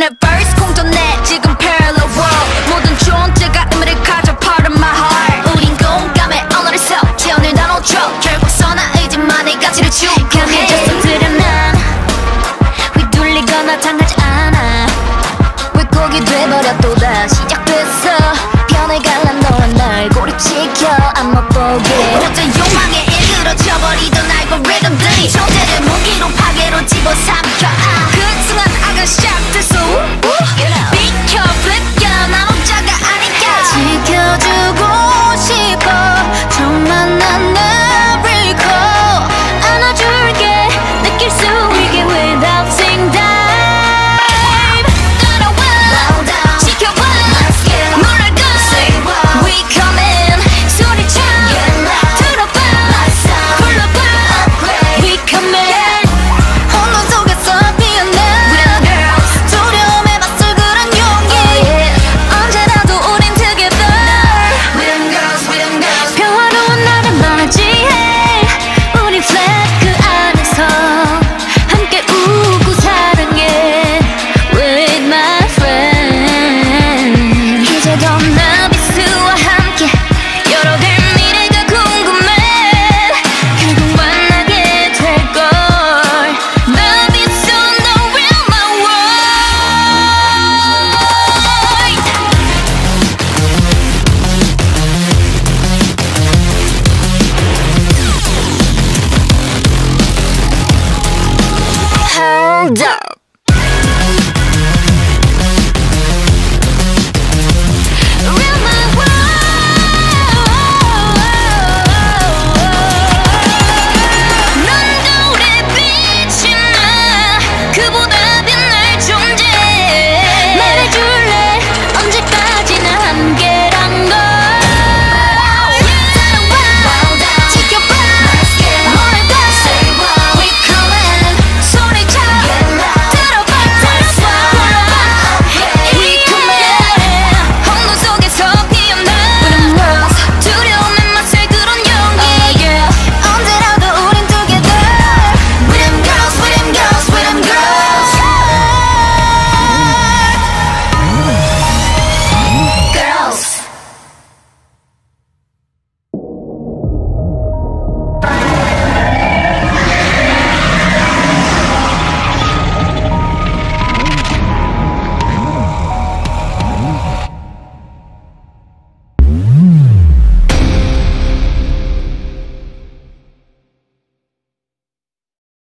universe 공존해 지금 parallel world 모든 존재가 의미를 가져 part of my heart 우린 공감의 언어를 써 태어날 나눠줘 결국서 나 의지만의 가치를 추구해 강해졌어 난 휘둘리거나 당하지 않아 왜곡이 돼버려 또다시 시작됐어 변해갈란 너와 날 고립시켜 I'm not 보게 어떤 욕망에 일그러져버리던 알고리즘들이 존재를 무기로 파괴로 집어삼켜 그 순간 악은 시작됐어 비켜 비켜 난 혼자가 아니야 지켜주고 싶어 정말 난 날 recall 안아줄게 느낄 수 있게 without saying that Hold up.